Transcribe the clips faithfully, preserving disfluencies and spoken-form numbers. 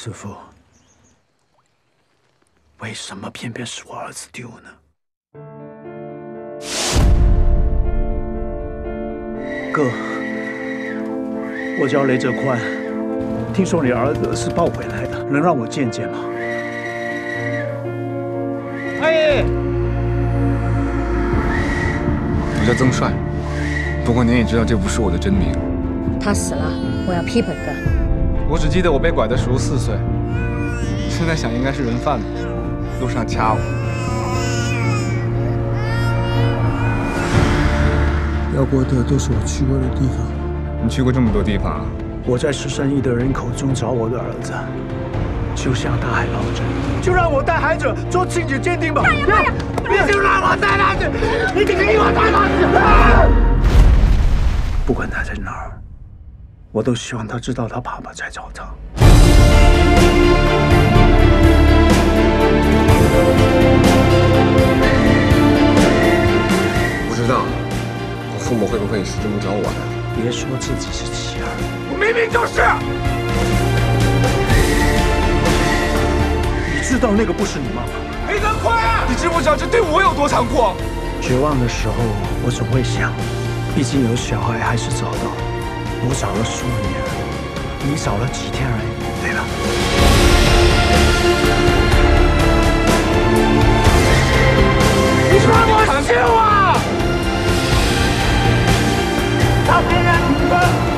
师傅，为什么偏偏是我儿子丢呢？哥，我叫雷哲宽，听说你儿子是抱回来的，能让我见见吗？哎， 我叫曾帅，不过您也知道这不是我的真名。 他死了，我要批本哥。 我只记得我被拐的时候四岁，现在想应该是人贩子，路上掐我。 辽国的都是我去过的地方。 你去过这么多地方啊？ 我在十三亿的人口中找我的儿子，就像大海捞针。就让我带孩子做亲子鉴定吧。大爷，大爷，你就让我带他去，你就给我带他去。不管他在哪儿，我都希望他知道他爸爸在找他。 不知道我父母会不会也是这么找我的？ 别说自己是妻儿， 我明明就是。 你知道那个不是你妈妈。 裴德宽，你知不知道这对我有多残酷？ 绝望的时候，我总会想，毕竟有小孩还是找到。我找了数年，你找了几天而已，对吧？你让我救啊！他必然你们。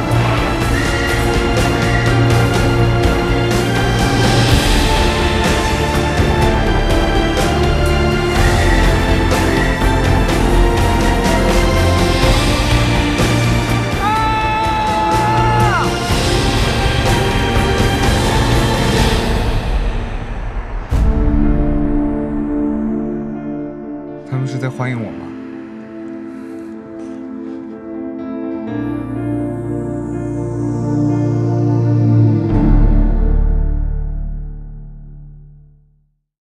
他们是在欢迎我吗？